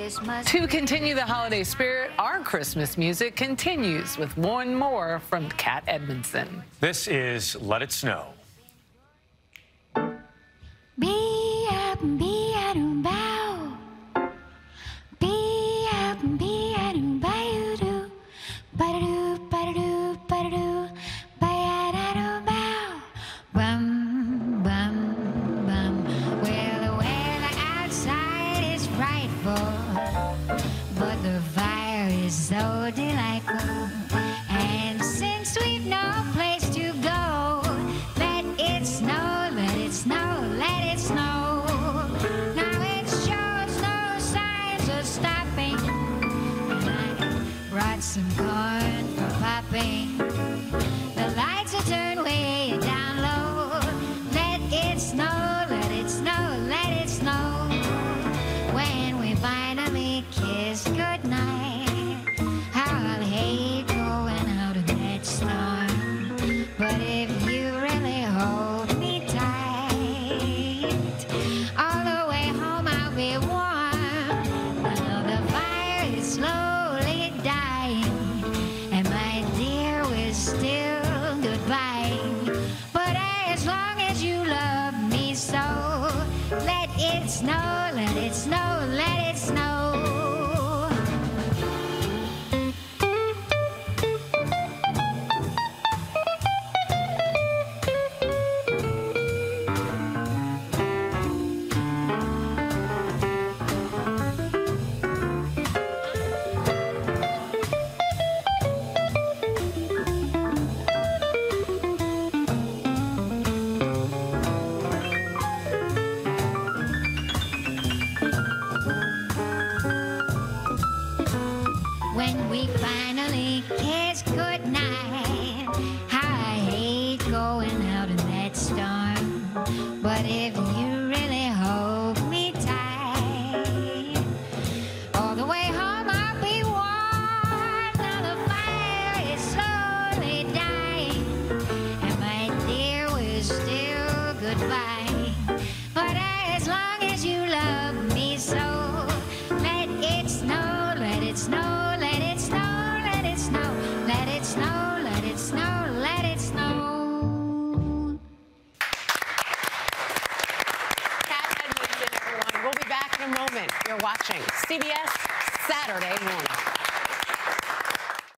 To continue the holiday spirit, our Christmas music continues with one more from Kat Edmonson. This is Let It Snow. Be up and be at and bow. Be up and be at and bow do. Ba-da-doo, ba-da-doo, ba-da-doo, ba-da-doo, bow. Bum, bum, bum. Well, the weather outside is frightful, but the fire is so delightful. And since we've no place to go, let it snow, let it snow, let it snow. Now it shows no signs of stopping. I brought some corn for popping. The lights are turned way down low. Let it snow, let it snow, let it snow. When we finally kiss goodnight, I'll hate going out in that storm. But if you really hold me tight, all the way home I'll be warm. Now the fire is slowly dying, and my dear, we're still goodbye. But as long as you love me so, let it snow, let it snow, let it snow. When we finally kiss goodnight, how I hate going out in that storm. But if you